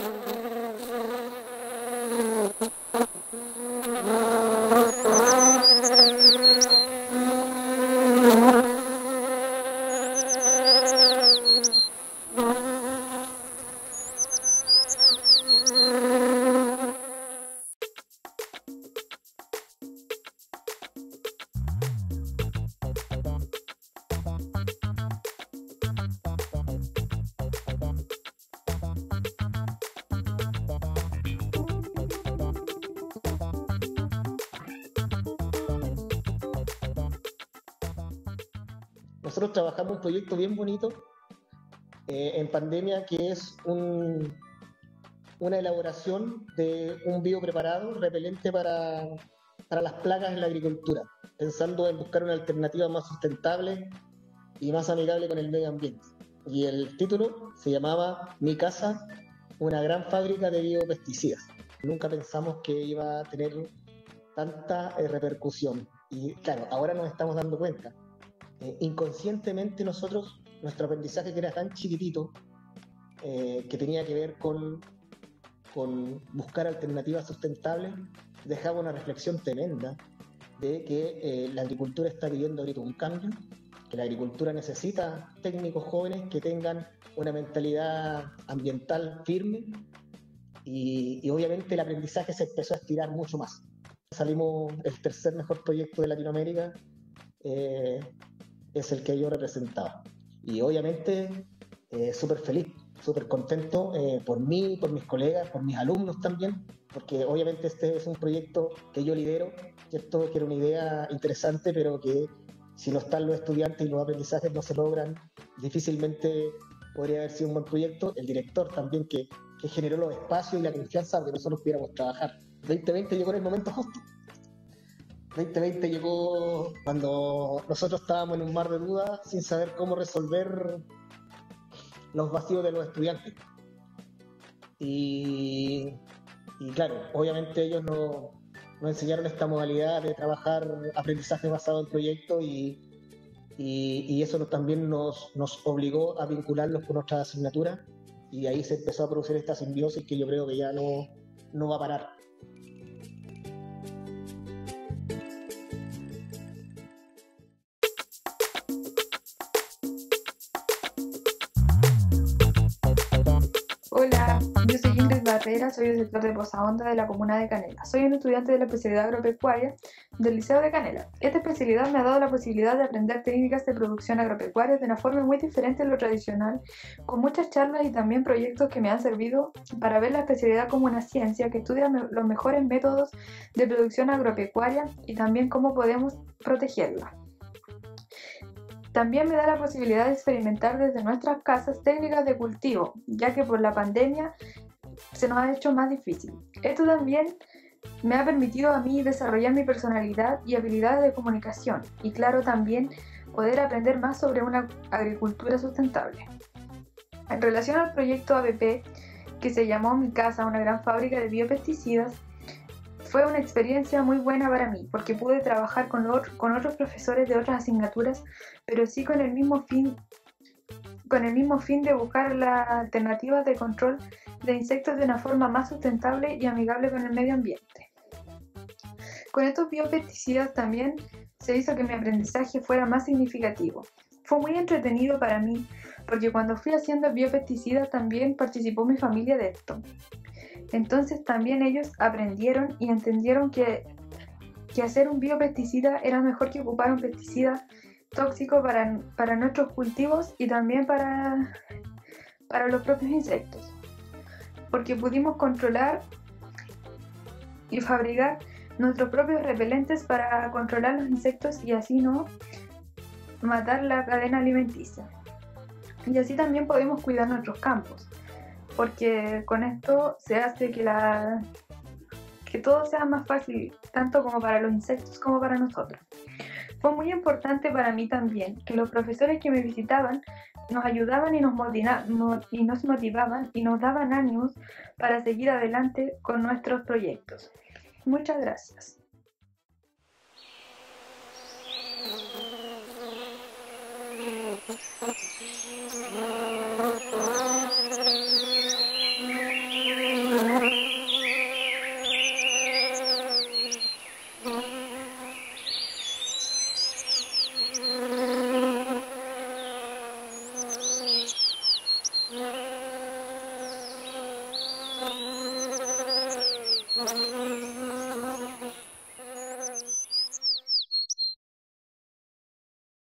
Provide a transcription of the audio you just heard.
Nosotros trabajamos un proyecto bien bonito en pandemia que es una elaboración de un biopreparado repelente para las plagas en la agricultura, pensando en buscar una alternativa más sustentable y más amigable con el medio ambiente. Y el título se llamaba Mi casa, una gran fábrica de biopesticidas. Nunca pensamos que iba a tener tanta repercusión. Y claro, ahora nos estamos dando cuenta. Inconscientemente nosotros, nuestro aprendizaje que era tan chiquitito, que tenía que ver con buscar alternativas sustentables, dejaba una reflexión tremenda de que la agricultura está pidiendo ahorita un cambio, que la agricultura necesita técnicos jóvenes que tengan una mentalidad ambiental firme y obviamente el aprendizaje se empezó a estirar mucho más. Salimos el tercer mejor proyecto de Latinoamérica, es el que yo representaba. Y obviamente súper feliz, súper contento por mí, por mis colegas, por mis alumnos también, porque obviamente este es un proyecto que yo lidero, ¿cierto? Que era una idea interesante, pero que si no están los estudiantes y los aprendizajes no se logran, difícilmente podría haber sido un buen proyecto. El director también que generó los espacios y la confianza para que nosotros pudiéramos trabajar. 2020 llegó en el momento justo. 2020 llegó cuando nosotros estábamos en un mar de dudas sin saber cómo resolver los vacíos de los estudiantes. Y claro, obviamente ellos nos enseñaron esta modalidad de trabajar aprendizaje basado en proyectos y eso también nos obligó a vincularlos con otras asignaturas y ahí se empezó a producir esta simbiosis que yo creo que ya no va a parar. Hola, yo soy Ingrid Barrera, soy del sector de Posaonda de la comuna de Canela. Soy un estudiante de la especialidad agropecuaria del Liceo de Canela. Esta especialidad me ha dado la posibilidad de aprender técnicas de producción agropecuaria de una forma muy diferente a lo tradicional, con muchas charlas y también proyectos que me han servido para ver la especialidad como una ciencia que estudia los mejores métodos de producción agropecuaria y también cómo podemos protegerla. También me da la posibilidad de experimentar desde nuestras casas técnicas de cultivo, ya que por la pandemia se nos ha hecho más difícil. Esto también me ha permitido a mí desarrollar mi personalidad y habilidades de comunicación y claro también poder aprender más sobre una agricultura sustentable. En relación al proyecto ABP, que se llamó Mi casa, una gran fábrica de biopesticidas, fue una experiencia muy buena para mí porque pude trabajar con otros profesores de otras asignaturas, pero sí con el mismo fin de buscar las alternativas de control de insectos de una forma más sustentable y amigable con el medio ambiente. Con estos biopesticidas también se hizo que mi aprendizaje fuera más significativo. Fue muy entretenido para mí porque cuando fui haciendo biopesticidas también participó mi familia de esto. Entonces también ellos aprendieron y entendieron que hacer un biopesticida era mejor que ocupar un pesticida tóxico para nuestros cultivos y también para los propios insectos, porque pudimos controlar y fabricar nuestros propios repelentes para controlar los insectos y así no matar la cadena alimenticia. Y así también podemos cuidar nuestros campos, porque con esto se hace que todo sea más fácil, tanto como para los insectos como para nosotros. Fue muy importante para mí también que los profesores que me visitaban nos ayudaban y nos motivaban y nos daban ánimos para seguir adelante con nuestros proyectos. Muchas gracias.